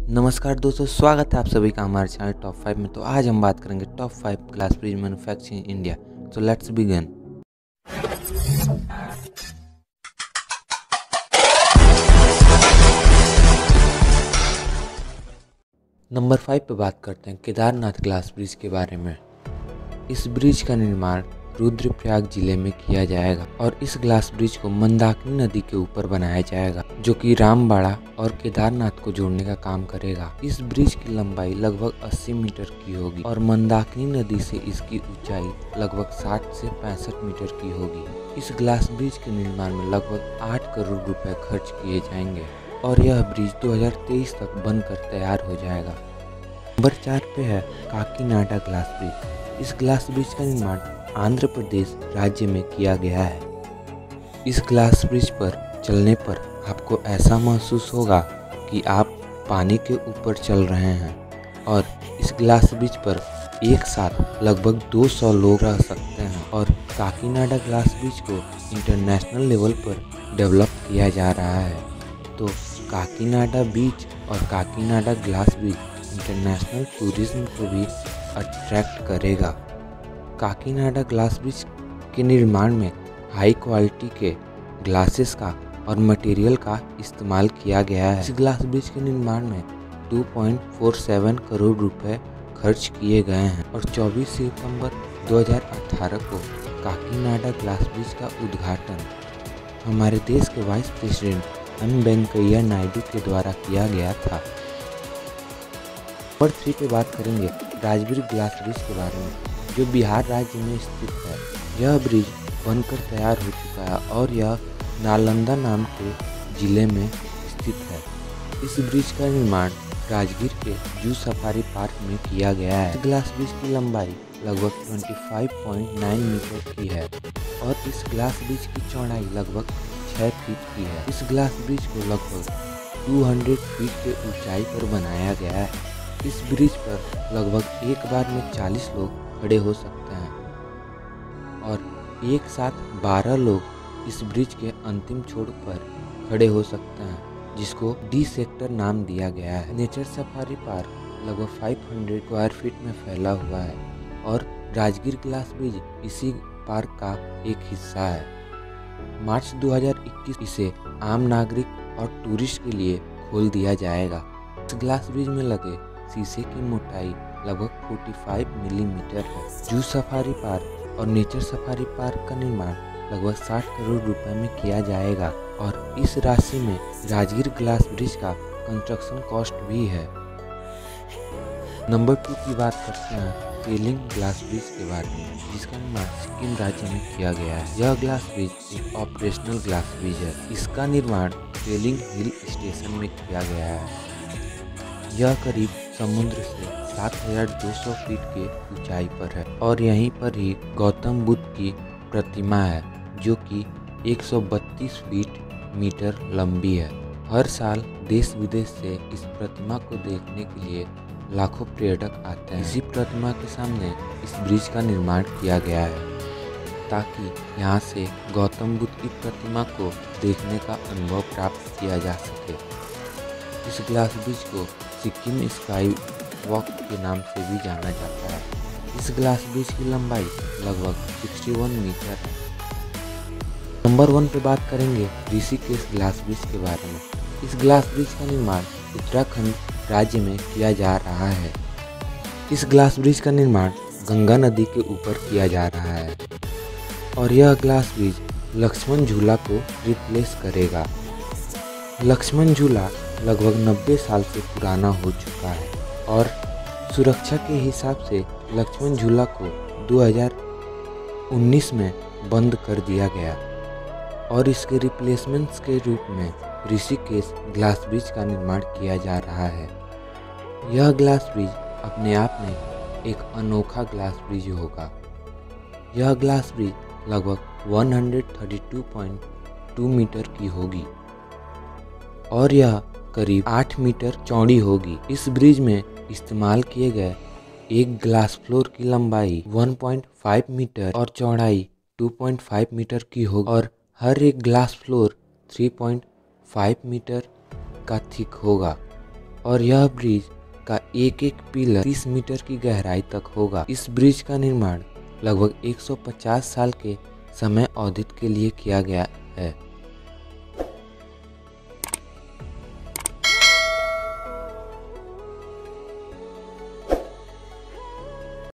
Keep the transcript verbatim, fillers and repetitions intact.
नमस्कार दोस्तों, स्वागत है आप सभी का हमारे चैनल टॉप फाइव में। तो आज हम बात करेंगे top five glass bridge manufacturing India. तो लेट्स बिगिन। नंबर फाइव पे बात करते हैं केदारनाथ ग्लास ब्रिज के बारे में। इस ब्रिज का निर्माण रुद्रप्रयाग जिले में किया जाएगा और इस ग्लास ब्रिज को मंदाकिनी नदी के ऊपर बनाया जाएगा, जो कि रामबाड़ा और केदारनाथ को जोड़ने का काम करेगा। इस ब्रिज की लंबाई लगभग अस्सी मीटर की होगी और मंदाकिनी नदी से इसकी ऊंचाई लगभग साठ से पैंसठ मीटर की होगी। इस ग्लास ब्रिज के निर्माण में लगभग आठ करोड़ रुपए खर्च किए जाएंगे और यह ब्रिज दो हज़ार तेईस तक बनकर तैयार हो जाएगा। नंबर चार पे है काकीनाडा ग्लास ब्रिज। इस ग्लास ब्रिज का निर्माण आंध्र प्रदेश राज्य में किया गया है। इस ग्लास ब्रिज पर चलने पर आपको ऐसा महसूस होगा कि आप पानी के ऊपर चल रहे हैं और इस ग्लास ब्रिज पर एक साथ लगभग दो सौ लोग रह सकते हैं। और काकीनाडा ग्लास ब्रिज को इंटरनेशनल लेवल पर डेवलप किया जा रहा है। तो काकीनाडा बीच और Kakinada glass bridge international tourism को भी अट्रैक्ट करेगा। काकीनाडा ग्लास ब्रिज के निर्माण में हाई क्वालिटी के ग्लासेस का और मटेरियल का इस्तेमाल किया गया है। इस ग्लास ब्रिज के निर्माण में दो पॉइंट चार सात करोड़ रुपए खर्च किए गए हैं और चौबीस सितंबर दो हज़ार अठारह को काकीनाडा ग्लास ब्रिज का उद्घाटन हमारे देश के vice president M Venkaiah Naidu के द्वारा किया गया था। नंबर थ्री पे बात करेंगे राजगीर ग्लास ब्रिज के बारे में, जो बिहार राज्य में स्थित है। यह ब्रिज बनकर तैयार हो चुका है और यह नालंदा नाम के जिले में स्थित है। इस ब्रिज का निर्माण राजगीर के जू सफारी पार्क में किया गया है। इस ग्लास ब्रिज की लंबाई लगभग पच्चीस पॉइंट नौ मीटर की है और इस ग्लास ब्रिज की चौड़ाई लगभग छह फीट की है। इस ग्लास ब्रिज को लगभग दो सौ फीट के ऊंचाई पर बनाया गया है। इस ब्रिज पर लगभग एक बार में चालीस लोग खड़े हो सकते हैं और एक साथ बारह लोग इस ब्रिज के अंतिम छोर पर खड़े हो सकते हैं, जिसको डी सेक्टर नाम दिया गया है। नेचर सफारी पार्क लगभग पाँच सौ स्क्वायर फीट में फैला हुआ है और राजगीर ग्लास ब्रिज इसी पार्क का एक हिस्सा है। मार्च दो हज़ार इक्कीस इसे आम नागरिक और टूरिस्ट के लिए खोल दिया जाएगा। इस ग्लास ब्रिज में लगे शीशे की मोटाई लगभग पैंतालीस मिलीमीटर है। जू सफारी पार्क और नेचर सफारी पार्क का निर्माण लगभग साठ करोड़ रुपए में किया जाएगा और इस राशि में राजगीर ग्लास ब्रिज का कंस्ट्रक्शन कॉस्ट भी है। नंबर टू की बात करते हैं पेलिंग ग्लास ब्रिज के बारे में, जिसका निर्माण सिक्किम राज्य में किया गया है। यह ग्लास ब्रिज एक ऑपरेशनल ग्लास ब्रिज है। इसका निर्माण पेलिंग हिल स्टेशन में किया गया है। यह करीब समुद्र से सात हज़ार दो सौ फीट के ऊंचाई पर है और यहीं पर ही गौतम बुद्ध की प्रतिमा है, जो कि एक सौ बत्तीस फीट मीटर लंबी है। हर साल देश विदेश से इस प्रतिमा को देखने के लिए लाखों पर्यटक आते हैं। इसी प्रतिमा के सामने इस ब्रिज का निर्माण किया गया है ताकि यहाँ से गौतम बुद्ध की प्रतिमा को देखने का अनुभव प्राप्त किया जा सके। इस ग्लास ब्रिज को सिक्किम स्काई वॉक के नाम से भी जाना जाता है। इस ग्लास ब्रिज की लंबाई लगभग इकसठ मीटर है। नंबर वन पे बात करेंगे ऋषिकेश ग्लास ब्रिज के बारे में। इस ग्लास ब्रिज का निर्माण उत्तराखंड राज्य में किया जा रहा है। इस ग्लास ब्रिज का निर्माण गंगा नदी के ऊपर किया जा रहा है और यह ग्लास ब्रिज लक्ष्मण झूला को रिप्लेस करेगा। लक्ष्मण झूला लगभग नब्बे साल से पुराना हो चुका है और सुरक्षा के हिसाब से लक्ष्मण झूला को दो हज़ार उन्नीस में बंद कर दिया गया और इसके रिप्लेसमेंट्स के रूप में ऋषिकेश ग्लास ब्रिज का निर्माण किया जा रहा है। यह ग्लास ब्रिज अपने आप में एक अनोखा ग्लास ब्रिज होगा। यह ग्लास ब्रिज लगभग एक सौ बत्तीस पॉइंट दो मीटर की होगी और यह करीब आठ मीटर चौड़ी होगी। इस ब्रिज में इस्तेमाल किए गए एक ग्लास फ्लोर की लंबाई एक पॉइंट पाँच मीटर और चौड़ाई दो पॉइंट पाँच मीटर की होगी और हर एक ग्लास फ्लोर तीन पॉइंट पाँच मीटर का थिक होगा और यह ब्रिज का एक एक पिलर तीस मीटर की गहराई तक होगा। इस ब्रिज का निर्माण लगभग एक सौ पचास साल के समय अवधि के लिए किया गया है।